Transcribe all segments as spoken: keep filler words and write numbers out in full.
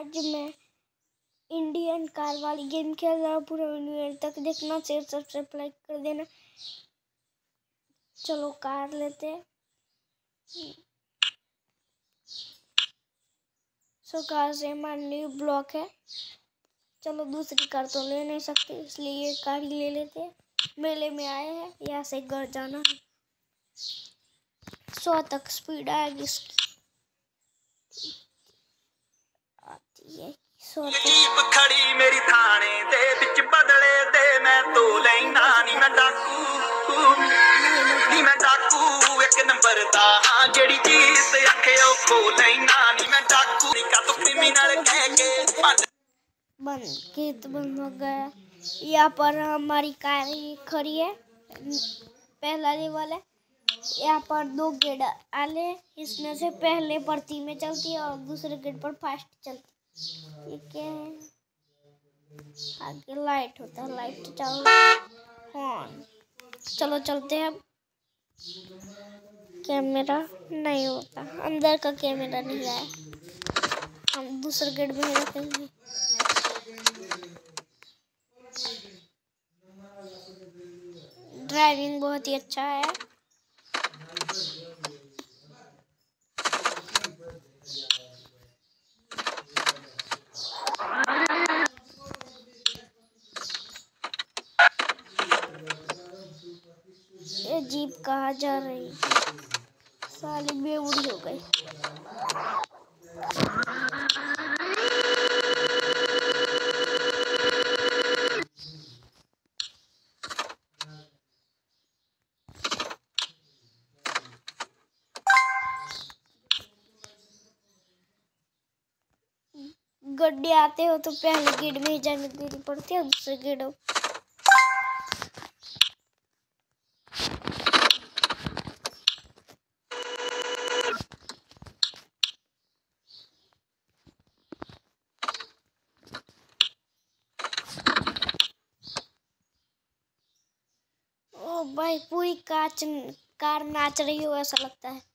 आज मैं Indian car वाली गेम खेल रहा हूँ। पूरा वीडियो तक देखना, शेयर सब्सक्राइब लाइक कर देना। चलो कार लेते हैं। सो कार से हमारा न्यू ब्लॉक है। चलो दूसरी कार तो ले नहीं सकते, इसलिए ये कार ही ले लेते हैं। मेले में आए हैं, यहाँ से घर जाना है। सौ तक स्पीड आएगी इसकी, आती है सौ तक। जीप खड़ी मेरी थाने दे विच बदले दे, मैं तो लेना नी मैं डाकू नी मैं डाकू एक नंबर दा, हां जेड़ी चीज आखे ओ खो लेना नी मैं डाकू नी का तो क्रिमिनल कह के बंद गेट बंद हो गया। यहाँ पर हमारी कार खड़ी है, पहला लेवल है। यहाँ पर दो गेट आले, इसमें से पहले पर में चलती है और दूसरे गेट पर फास्ट चलती है। ये क्या है? आगे लाइट होता है, लाइट चल ऑन। चलो चलते हैं। अब कैमरा नहीं होता, अंदर का कैमरा नहीं आया। हम दूसरे गेट में रखेंगे। ड्राइविंग बहुत ही अच्छा है। ये जीप कहाँ जा रही है? साली बेउड़ी हो गई। गड्ढे आते हो तो पहले गेट में ही जाने देनी पड़ती है, दूसरे गेट हो। ओ भाई पूरी काच कार नाच रही हो ऐसा लगता है।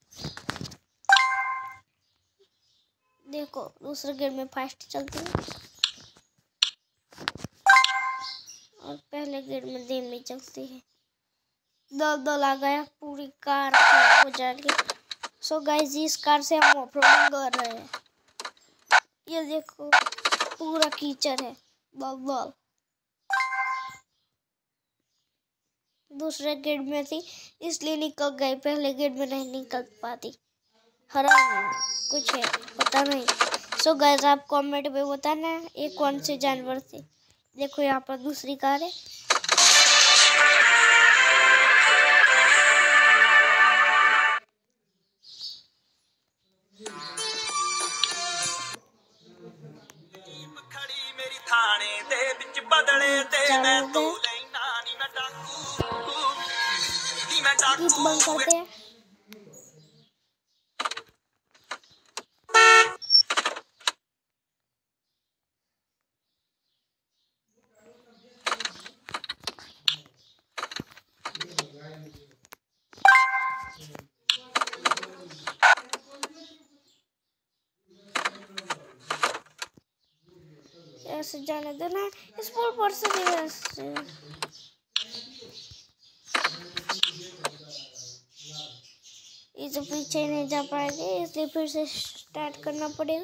देखो दूसरे गेट में फास्ट चलती है और पहले गेट में धीमी चलती है। दल दल आ गया, पूरी कार खराब हो जाएगी। सो गाइस इस कार से हम ऑफरोडिंग कर रहे हैं। ये देखो पूरा कीचड़ है, दल दल। दूसरे गेट में थी इसलिए निकल गई, पहले गेट में नहीं निकल पाती। हराम कुछ है पता नहीं। सो गाइस आप कमेंट में बताना ये कौन से जानवर थे। देखो यहाँ पर दूसरी कार है। खड़ी मेरी थाने दे विच बदले दे, मैं तो लेना नी मैं डाकू नी मैं डाकू बंद करते हैं। ऐसे जाने दो ना, इस पुल पर से ऐसे। ये तो पीछे नहीं जा पाएंगे, इसलिए फिर से स्टार्ट करना पड़ेगा।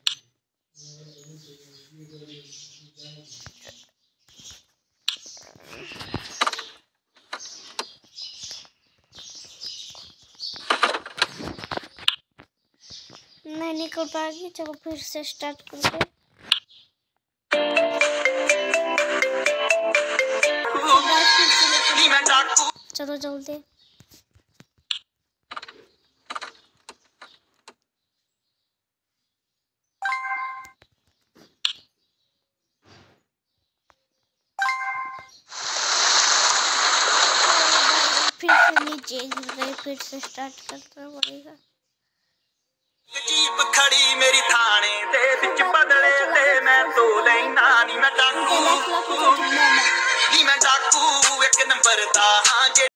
नहीं निकल पाएगी, चलो फिर से स्टार्ट करते हैं। चलो चलते। फिर से नीचे गिर गए, फिर से स्टार्ट करना पड़ेगा। जीप खड़ी मेरी थाने दे विच बदले दे, मैं तो लेना नी मैं डाकू नी मैं डाकू एक नंबर दा, हां।